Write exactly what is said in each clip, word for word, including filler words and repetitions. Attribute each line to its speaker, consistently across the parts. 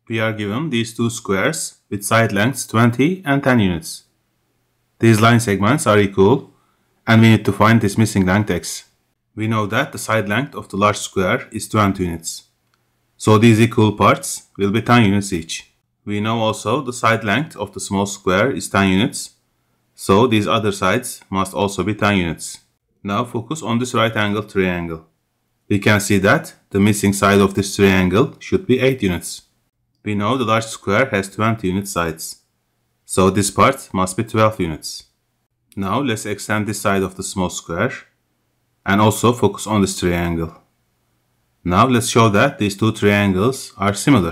Speaker 1: We are given these two squares with side lengths twenty and ten units. These line segments are equal and we need to find this missing length x. We know that the side length of the large square is twenty units. So these equal parts will be ten units each. We know also the side length of the small square is ten units. So these other sides must also be ten units. Now focus on this right angle triangle. We can see that the missing side of this triangle should be eight units. We know the large square has twenty unit sides. So this part must be twelve units. Now let's extend this side of the small square and also focus on this triangle. Now let's show that these two triangles are similar.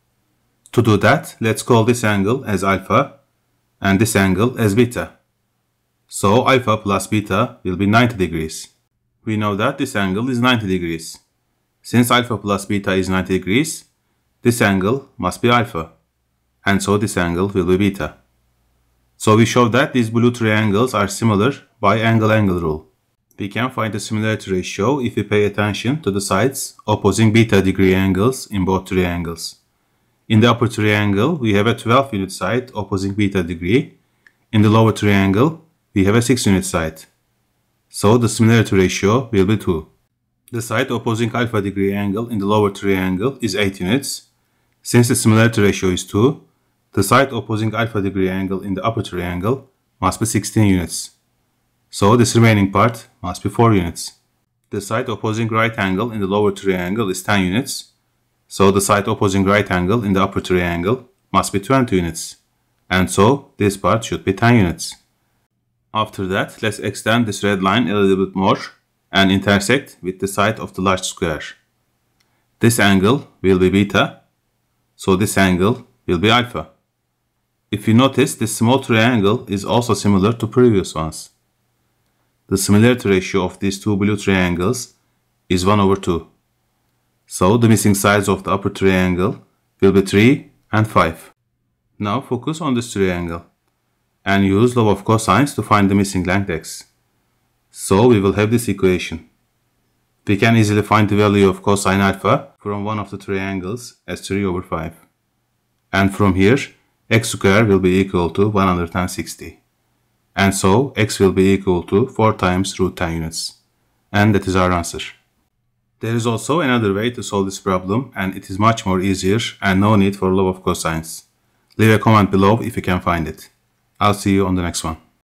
Speaker 1: To do that, let's call this angle as alpha and this angle as beta. So alpha plus beta will be ninety degrees. We know that this angle is ninety degrees. Since alpha plus beta is ninety degrees, this angle must be alpha, and so this angle will be beta. So we show that these blue triangles are similar by angle-angle rule. We can find the similarity ratio if we pay attention to the sides opposing beta degree angles in both triangles. In the upper triangle, we have a twelve unit side opposing beta degree. In the lower triangle, we have a six unit side. So the similarity ratio will be two. The side opposing alpha degree angle in the lower triangle is eight units. Since the similarity ratio is two, the side opposing alpha degree angle in the upper triangle must be sixteen units. So this remaining part must be four units. The side opposing right angle in the lower triangle is ten units. So the side opposing right angle in the upper triangle must be twenty units. And so this part should be ten units. After that, let's extend this red line a little bit more and intersect with the side of the large square. This angle will be beta. So this angle will be alpha. If you notice, this small triangle is also similar to previous ones. The similarity ratio of these two blue triangles is one over two. So the missing sides of the upper triangle will be three and five. Now focus on this triangle and use law of cosines to find the missing length x. So we will have this equation. We can easily find the value of cosine alpha from one of the triangles as three over five. And from here, x squared will be equal to one hundred sixty. And so x will be equal to four times root ten units. And that is our answer. There is also another way to solve this problem, and it is much more easier and no need for law of cosines. Leave a comment below if you can find it. I'll see you on the next one.